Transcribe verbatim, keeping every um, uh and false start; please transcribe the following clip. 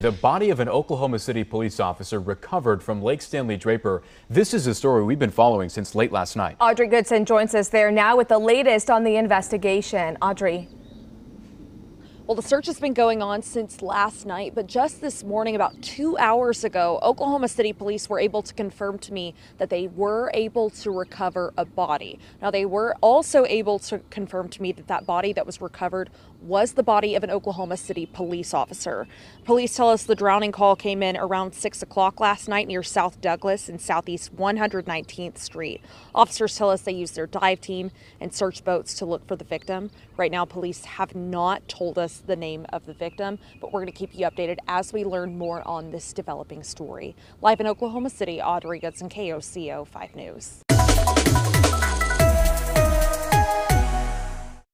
The body of an Oklahoma City police officer recovered from Lake Stanley Draper. This is a story we've been following since late last night. Audrey Goodson joins us there now with the latest on the investigation. Audrey. Well, the search has been going on since last night, but just this morning, about two hours ago, Oklahoma City police were able to confirm to me that they were able to recover a body. Now, they were also able to confirm to me that that body that was recovered was the body of an Oklahoma City police officer. Police tell us the drowning call came in around six o'clock last night near South Douglas and Southeast one hundred nineteenth Street. Officers tell us they used their dive team and search boats to look for the victim. Right now, police have not told us the name of the victim, but we're going to keep you updated as we learn more on this developing story. Live in Oklahoma City, Audrey Goodson, K O C O five News.